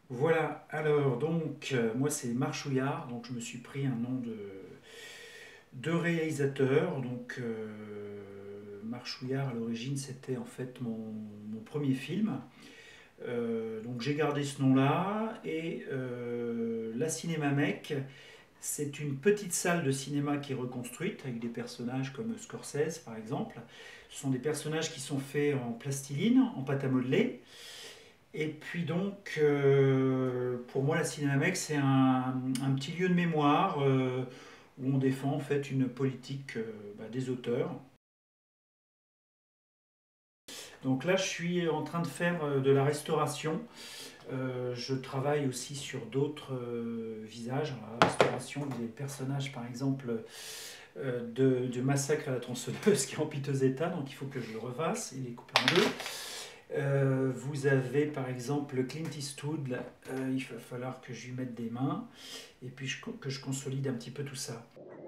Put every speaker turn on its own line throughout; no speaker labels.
Voilà, alors donc moi c'est Marchouillard, donc je me suis pris un nom de réalisateur. Donc Marchouillard à l'origine c'était en fait mon premier film. Donc j'ai gardé ce nom-là et la Cinémathèque, c'est une petite salle de cinéma qui est reconstruite avec des personnages comme Scorsese par exemple. Ce sont des personnages qui sont faits en plastiline, en pâte à modeler. Et puis donc, pour moi, la Cinémathèque, c'est un petit lieu de mémoire où on défend en fait une politique des auteurs. Donc là, je suis en train de faire de la restauration. Je travaille aussi sur d'autres visages. Alors, la restauration, vous avez le personnage, par exemple, de Massacre à la tronçonneuse qui est en piteux état, donc il faut que je le refasse. Il est coupé en deux. Vous avez par exemple Clint Eastwood, il va falloir que je lui mette des mains et puis que je consolide un petit peu tout ça.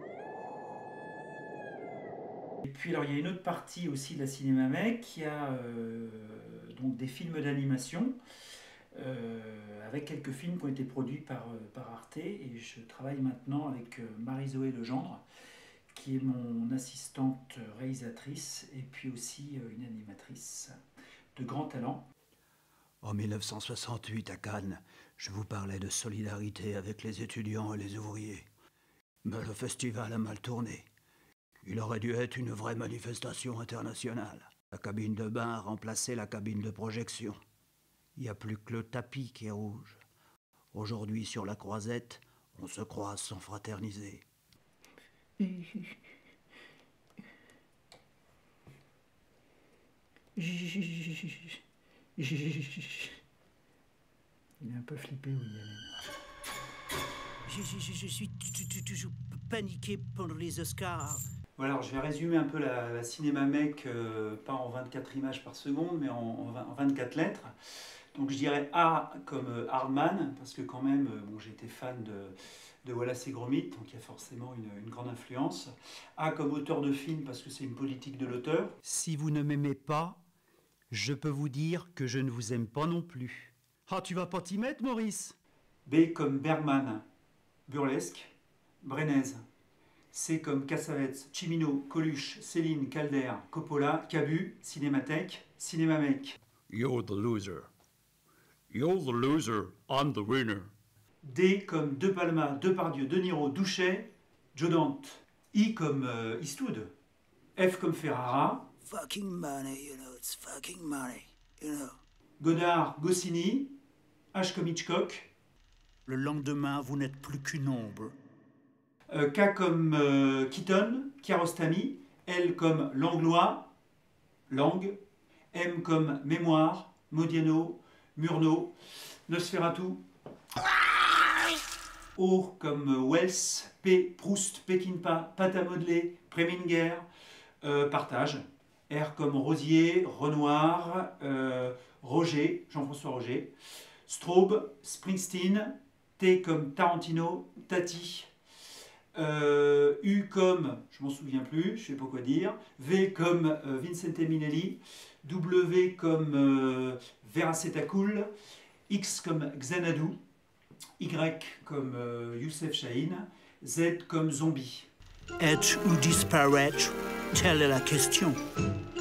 Et puis alors il y a une autre partie aussi de la Cinémathèque qui a donc des films d'animation avec quelques films qui ont été produits par Arte, et je travaille maintenant avec Marie-Zoé Legendre qui est mon assistante réalisatrice et puis aussi une animatrice de grand talent.
En 1968, à Cannes, je vous parlais de solidarité avec les étudiants et les ouvriers. Mais le festival a mal tourné. Il aurait dû être une vraie manifestation internationale. La cabine de bain a remplacé la cabine de projection. Il n'y a plus que le tapis qui est rouge. Aujourd'hui, sur la croisette, on se croise sans fraterniser.
Il est un peu flippé, Woody Allen.
Je suis toujours paniqué pendant les Oscars.
Voilà, alors je vais résumer un peu la Cinémathèque, pas en 24 images par seconde, mais en 24 lettres. Donc je dirais A comme Hardman, parce que quand même, bon, j'ai été fan de Wallace et Gromit, donc il y a forcément une grande influence. A comme auteur de film, parce que c'est une politique de l'auteur.
Si vous ne m'aimez pas, je peux vous dire que je ne vous aime pas non plus. Ah, tu vas pas t'y mettre, Maurice?
B comme Bergman, burlesque, Brenes. C comme Cassavetes, Cimino, Coluche, Céline, Calder, Coppola, Cabu, Cinémathèque, Cinémamec.
You're the loser. You're the loser, I'm the winner.
D comme De Palma, Depardieu, De Niro, Douchet, Joe Dante. I comme Eastwood. F comme Ferrara.
Fucking money, you know, it's fucking money, you know.
Godard, Goscinny. H comme Hitchcock.
Le lendemain, vous n'êtes plus qu'une ombre.
K comme Keaton, Kiarostami. L comme Langlois, Lang. M comme Mémoire, Modiano, Murnau, Nosferatu. O comme Wells, P, Proust, Peckinpah, pâte à modeler, Preminger, Partage. R comme Rosier, Renoir, Roger, Jean-François Roger. Straub, Springsteen. T comme Tarantino, Tati. U comme, je m'en souviens plus, je sais pas quoi dire. V comme Vincente Minelli. W comme Veracetacul. X comme Xanadu. Y comme Youssef Chahine. Z comme Zombie.
Être ou disparaître, telle est la question.